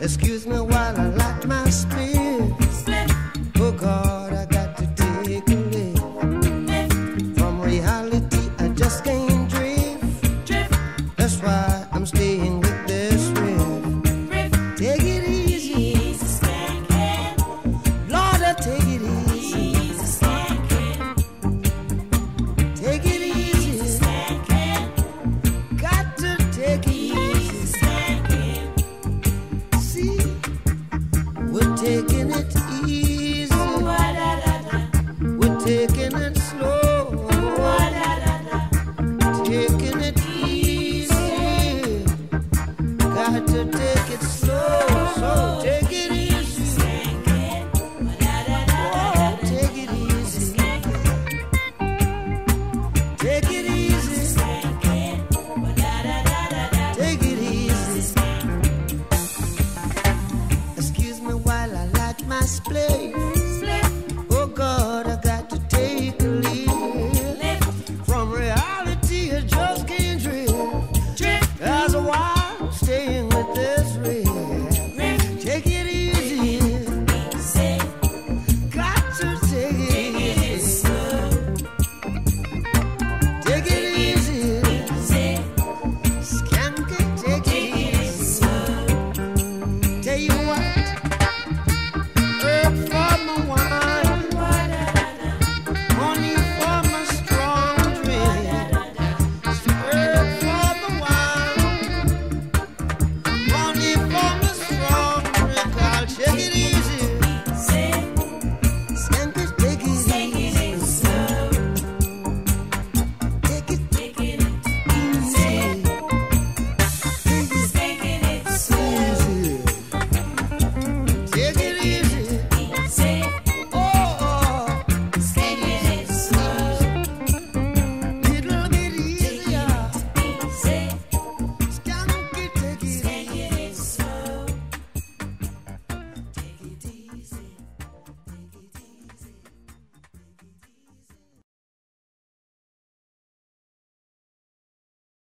Excuse me while I light my spirit. Oh God, I got to take a lift. From reality, I just can't drift. That's why I'm staying with this riff. Take it easy, Lord, I take it easy. Take it easy, got to take it easy. See, we're taking it easy, we're taking it slow, taking it easy, got to take it slow.